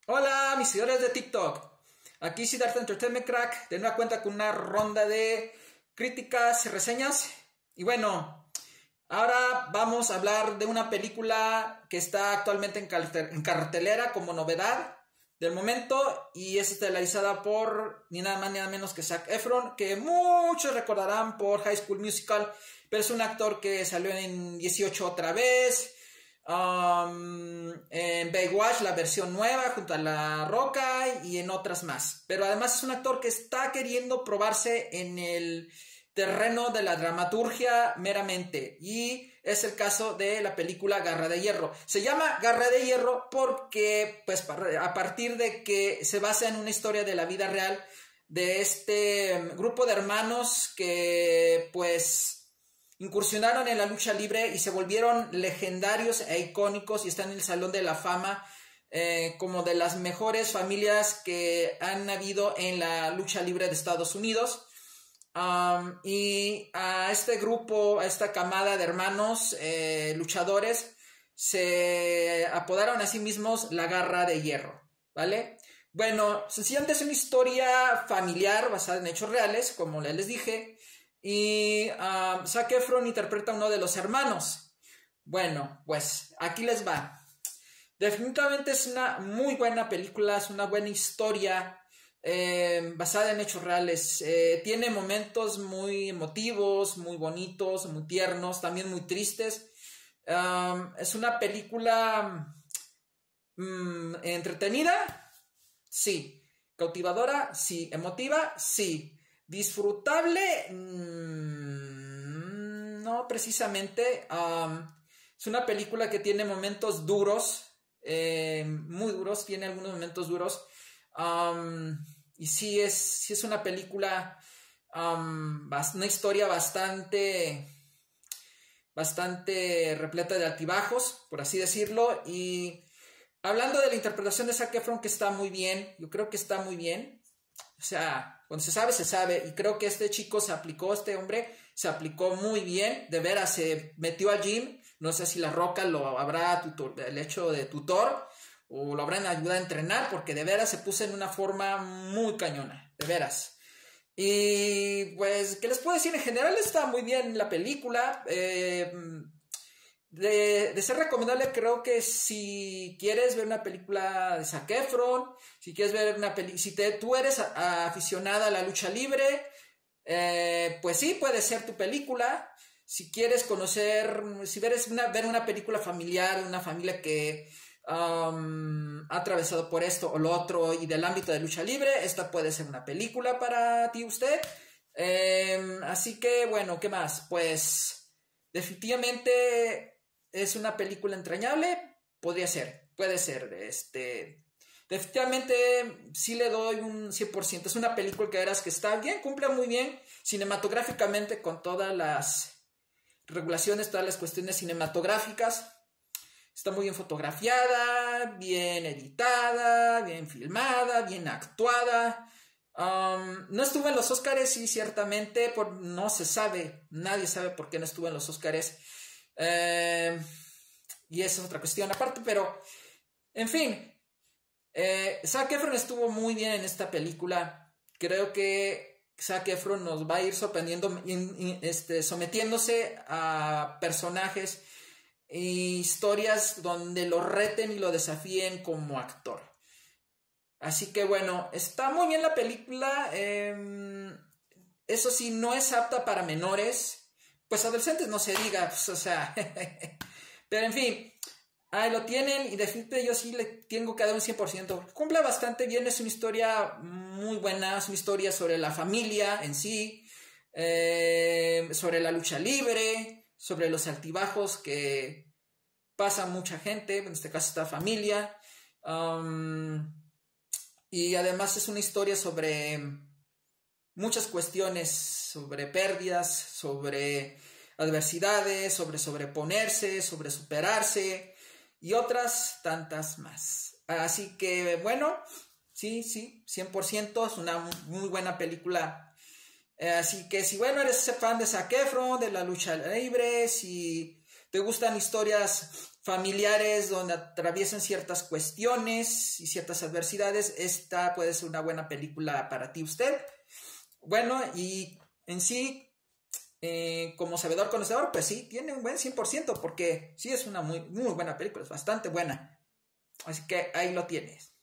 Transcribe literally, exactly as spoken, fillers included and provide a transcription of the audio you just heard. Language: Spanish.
Hola, mis seguidores de TikTok. Aquí Siddhartha Entertainment Crack, de nueva cuenta con una ronda de críticas y reseñas. Y bueno, ahora vamos a hablar de una película que está actualmente en, en cartelera como novedad del momento y es estelarizada por ni nada más ni nada menos que Zac Efron, que muchos recordarán por High School Musical, pero es un actor que salió en dieciocho otra vez. Um, en Baywatch, la versión nueva junto a La Roca y en otras más, pero además es un actor que está queriendo probarse en el terreno de la dramaturgia meramente, y es el caso de la película Garra de Hierro. Se llama Garra de Hierro porque pues a partir de que se basa en una historia de la vida real de este grupo de hermanos que pues incursionaron en la lucha libre y se volvieron legendarios e icónicos y están en el Salón de la Fama eh, como de las mejores familias que han habido en la lucha libre de Estados Unidos. Um, y a este grupo, a esta camada de hermanos eh, luchadores, se apodaron a sí mismos la Garra de Hierro, ¿vale? Bueno, sencillamente es una historia familiar basada en hechos reales, como les dije. Y uh, Zac Efron interpreta a uno de los hermanos. Bueno, pues aquí les va. Definitivamente es una muy buena película, es una buena historia eh, basada en hechos reales. Eh, tiene momentos muy emotivos, muy bonitos, muy tiernos, también muy tristes. Um, es una película um, entretenida, sí. Cautivadora, sí. Emotiva, sí. Disfrutable, mmm, no precisamente. Um, es una película que tiene momentos duros, eh, muy duros, tiene algunos momentos duros. Um, y sí es, sí es una película, um, una historia bastante, bastante repleta de altibajos, por así decirlo. Y hablando de la interpretación de Zac Efron, que está muy bien, yo creo que está muy bien. O sea, cuando se sabe, se sabe. Y creo que este chico se aplicó, este hombre se aplicó muy bien. De veras, se metió al gym. No sé si La Roca lo habrá tutor, el hecho de tutor o lo habrán ayudado a entrenar, porque de veras se puso en una forma muy cañona. De veras. Y pues, ¿qué les puedo decir? En general está muy bien la película. Eh... De, de ser recomendable, creo que si quieres ver una película de Zac Efron, si quieres ver una película, si te, tú eres a, a aficionada a la lucha libre, eh, pues sí, puede ser tu película. Si quieres conocer, si ves una, ver una película familiar, una familia que um, ha atravesado por esto o lo otro y del ámbito de lucha libre, esta puede ser una película para ti, usted. Eh, así que, bueno, ¿qué más? Pues definitivamente es una película entrañable, podría ser, puede ser, este, definitivamente sí le doy un cien por ciento, es una película que verás que está bien, cumple muy bien cinematográficamente con todas las regulaciones, todas las cuestiones cinematográficas, está muy bien fotografiada, bien editada, bien filmada, bien actuada. Um, no estuvo en los Óscares, sí, ciertamente, por, no se sabe, nadie sabe por qué no estuvo en los Óscares. Eh, y esa es otra cuestión aparte, pero en fin, eh, Zac Efron estuvo muy bien en esta película. Creo que Zac Efron nos va a ir sorprendiendo, in, in, este, sometiéndose a personajes e historias donde lo reten y lo desafíen como actor. Así que bueno, está muy bien la película. Eh, eso sí, no es apta para menores. Pues adolescentes no se diga, pues, o sea, pero en fin, ahí lo tienen y definitivamente yo sí le tengo que dar un cien por ciento. Cumple bastante bien, es una historia muy buena, es una historia sobre la familia en sí, eh, sobre la lucha libre, sobre los altibajos que pasa mucha gente, en este caso esta familia, um, y además es una historia sobre muchas cuestiones, sobre pérdidas, sobre adversidades, sobre sobreponerse, sobre superarse y otras tantas más. Así que bueno, sí, sí, cien por ciento, es una muy buena película. Eh, así que si bueno, eres fan de Zac Efron, de la lucha libre, si te gustan historias familiares donde atraviesan ciertas cuestiones y ciertas adversidades, esta puede ser una buena película para ti usted. Bueno, y en sí, eh, como sabedor conocedor, pues sí, tiene un buen cien por ciento, porque sí es una muy, muy buena película, es bastante buena. Así que ahí lo tienes.